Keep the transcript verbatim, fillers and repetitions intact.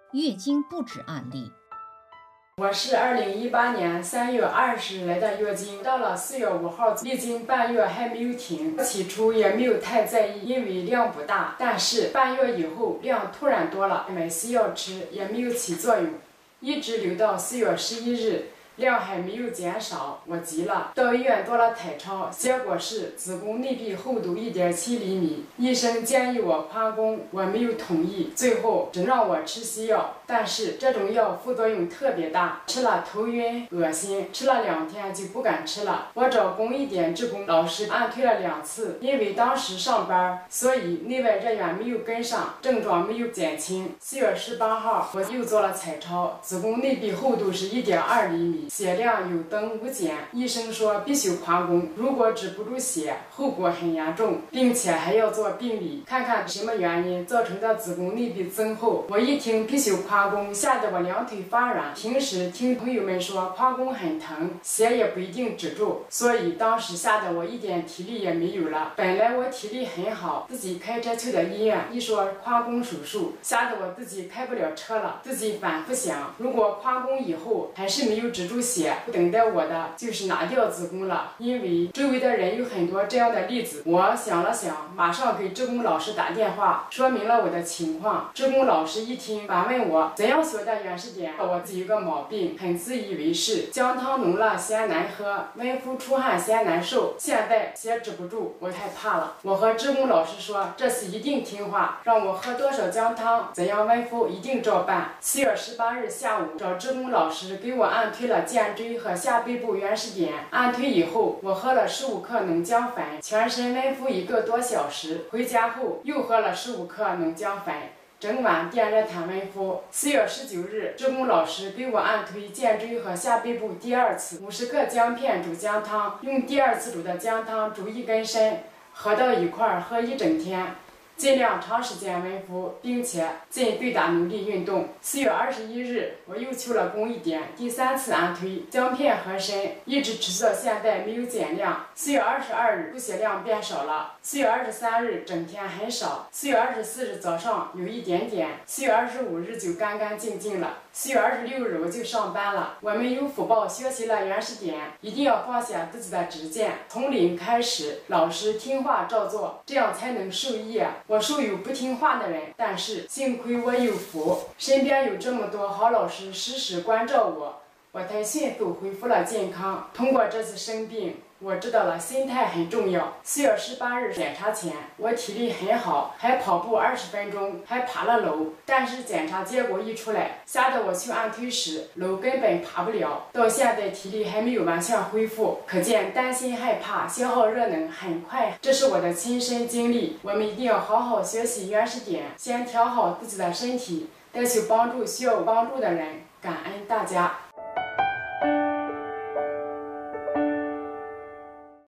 月经不止案例。 我是二零一八年三月二十日来的月经，到了四月五号，历经半月还没有停。起初也没有太在意，因为量不大。但是半月以后量突然多了，买西药吃也没有起作用，一直留到四月十一日。量还没有减少，我急了，到医院做了胎超，结果是子宫内壁厚度 一点七厘米。医生建议我夸宫，我没有同意，最后只让我吃西药。但是这种药副作用特别大，吃了头晕恶心，吃了两天就不敢吃了。我找宫一点职工老师按推了两次，因为当时上班，所以内外热源没有跟上，症状没有减轻。四月十八号我又做了彩超，子宫内壁厚度是 一点二厘米。血量有增无减，医生说必须夸宫，如果止不住血，后果很严重，并且还要做病理，看看什么原因造成的子宫内壁增厚。我一听必须夸宫，吓得我两腿发软。平时听朋友们说夸宫很疼，血也不一定止住，所以当时吓得我一点体力也没有了。本来我体力很好，自己开车去的医院，一说夸宫手术，吓得我自己开不了车了，自己反复想，如果夸宫以后还是没有止住血，等待我的就是拿掉子宫了。因为周围的人有很多这样的例子，我想了想，马上给职工老师打电话，说明了我的情况。职工老师一听，反问我怎样学的原始点。我自己有个毛病，很自以为是，姜汤浓了嫌难喝，温敷出汗嫌难受，现在血止不住，我害怕了。我和职工老师说，这次一定听话，让我喝多少姜汤，怎样温敷，一定照办。四月十八日下午，找职工老师给我按推了肩椎和下背部原始点。按推以后，我喝了十五克浓姜粉，全身温敷一个多小时。回家后又喝了十五克浓姜粉，整晚电热毯温敷。四月十九日，职工老师给我按推肩椎和下背部第二次，五十克姜片煮姜汤，用第二次煮的姜汤煮一根参，合到一块儿喝一整天。尽量长时间温敷，并且尽最大努力运动。四月二十一日，我又去了宫一点，第三次按推，姜片和参一直持续到现在没有减量。四月二十二日，出血量变少了。四月二十三日，整天很少。四月二十四日早上有一点点。四月二十五日就干干净净了。四月二十六日我就上班了。我们有福报学习了原始点，一定要放下自己的执见，从零开始，老师听话照做，这样才能受益啊。我属有不听话的人，但是幸亏我有福，身边有这么多好老师时时关照我，我才迅速恢复了健康。通过这次生病，我知道了心态很重要。四月十八日检查前，我体力很好，还跑步二十分钟，还爬了楼。但是检查结果一出来，吓得我去按推时，楼根本爬不了。到现在体力还没有完全恢复，可见担心害怕消耗热能很快。这是我的亲身经历，我们一定要好好学习原始点，先调好自己的身体，再去帮助需要帮助的人。感恩大家。